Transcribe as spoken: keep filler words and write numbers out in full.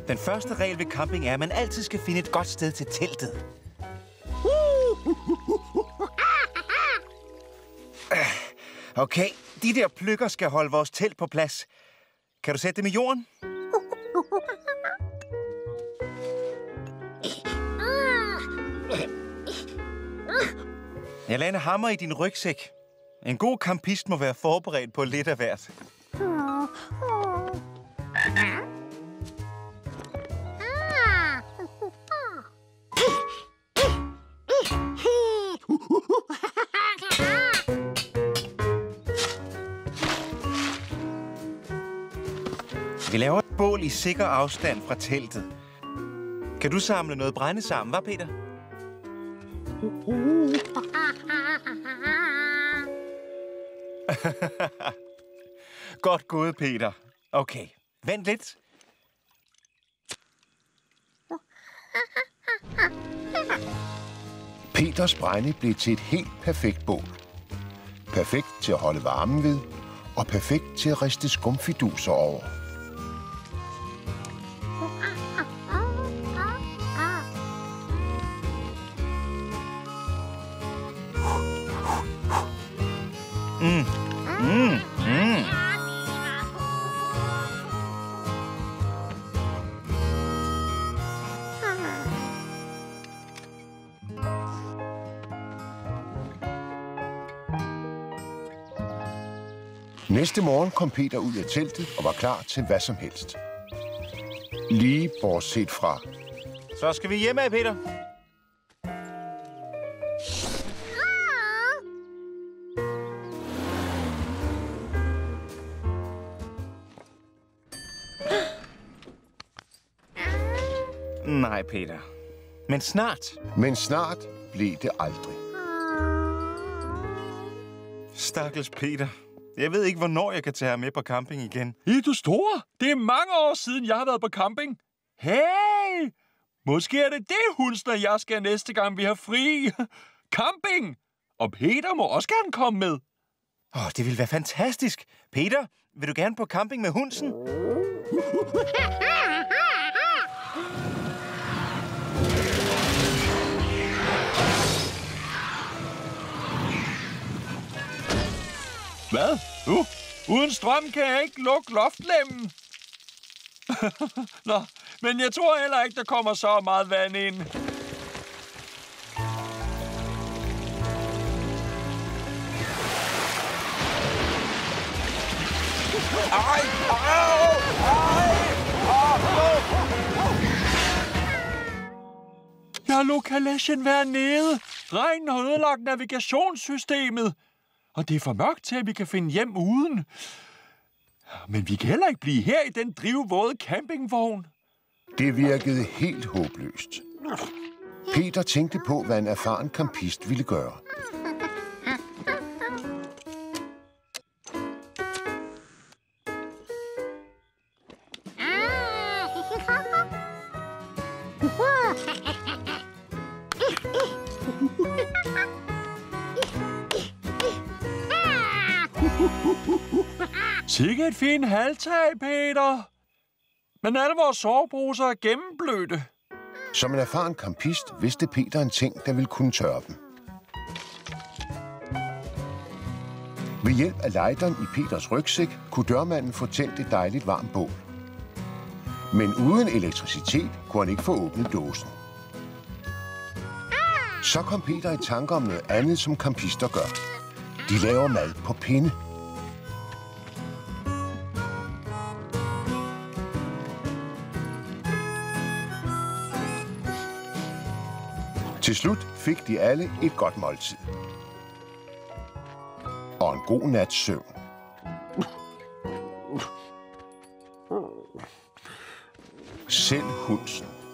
Den første regel ved camping er, at man altid skal finde et godt sted til teltet. Okay, de der pløkker skal holde vores telt på plads. Kan du sætte dem i jorden? Jeg lader en hammer i din rygsæk. En god campist må være forberedt på lidt af hvert. Vi laver et bål i sikker afstand fra teltet. Kan du samle noget brænde sammen, hva' Peter? Godt gået, Peter. Okay, vent lidt. Peters brænde blev til et helt perfekt bål. Perfekt til at holde varmen ved, og perfekt til at riste skumfiduser over. Mm. Mm. Mm. Næste morgen kom Peter ud af teltet og var klar til hvad som helst. Lige bortset fra... Så skal vi hjem af, Peter. Nej, Peter. Men snart. Men snart blev det aldrig. Stakkels Peter. Jeg ved ikke, hvornår jeg kan tage ham med på camping igen. I du store? Det er mange år siden, jeg har været på camping. Hey! Måske er det det, Hunsen og jeg skal næste gang, vi har fri. Camping! Og Peter må også gerne komme med. Åh, oh, det ville være fantastisk. Peter, vil du gerne på camping med Hunsen? Hvad? Uh, uden strøm kan jeg ikke lukke loftlemmen. Nå, men jeg tror heller ikke, der kommer så meget vand ind. Ej! Au! Ej! Jeg lå kalechen være nede. Regnen har ødelagt navigationssystemet. Og det er for mørkt til, at vi kan finde hjem uden. Men vi kan heller ikke blive her i den drivvåde campingvogn. Det virkede helt håbløst. Peter tænkte på, hvad en erfaren campist ville gøre. Sikke et fint halvtag, Peter. Men alle vores soveposer er gennemblødte. Som en erfaren campist vidste Peter en ting, der ville kunne tørre dem. Ved hjælp af lejderen i Peters rygsæk kunne dørmanden få tændt et dejligt varmt bål. Men uden elektricitet kunne han ikke få åbnet dåsen. Så kom Peter i tanker om noget andet, som campister gør. De laver mad på pinde. Til slut fik de alle et godt måltid. Og en god nats søvn. Selv Hunsen